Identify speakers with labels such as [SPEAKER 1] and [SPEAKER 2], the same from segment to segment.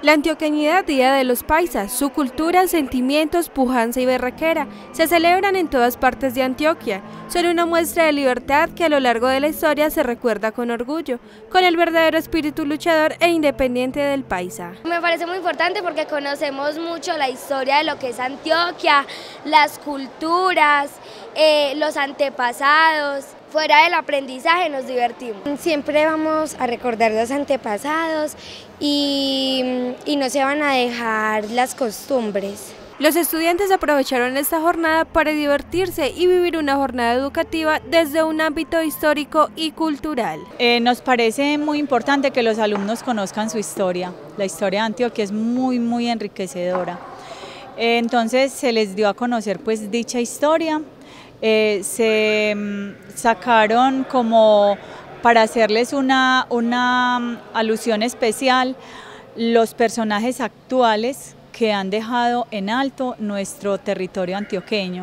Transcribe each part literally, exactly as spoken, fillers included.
[SPEAKER 1] La antioqueñidad Día de los Paisas, su cultura, sentimientos, pujanza y berraquera, se celebran en todas partes de Antioquia. Son una muestra de libertad que a lo largo de la historia se recuerda con orgullo, con el verdadero espíritu luchador e independiente del paisa.
[SPEAKER 2] Me parece muy importante porque conocemos mucho la historia de lo que es Antioquia, las culturas, eh, los antepasados. Fuera del aprendizaje nos divertimos.
[SPEAKER 3] Siempre vamos a recordar los antepasados y, y no se van a dejar las costumbres.
[SPEAKER 1] Los estudiantes aprovecharon esta jornada para divertirse y vivir una jornada educativa desde un ámbito histórico y cultural.
[SPEAKER 4] Eh, nos parece muy importante que los alumnos conozcan su historia. La historia de Antioquia es muy, muy enriquecedora. Eh, entonces se les dio a conocer pues dicha historia. Eh, se sacaron como para hacerles una, una alusión especial los personajes actuales que han dejado en alto nuestro territorio antioqueño.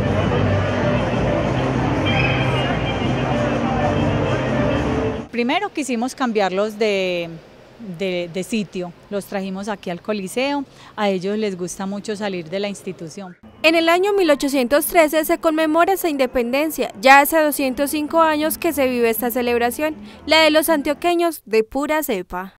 [SPEAKER 4] Primero quisimos cambiarlos de, de, de sitio, los trajimos aquí al Coliseo, a ellos les gusta mucho salir de la institución.
[SPEAKER 1] En el año mil ochocientos trece se conmemora esa independencia, ya hace doscientos cinco años que se vive esta celebración, la de los antioqueños de pura cepa.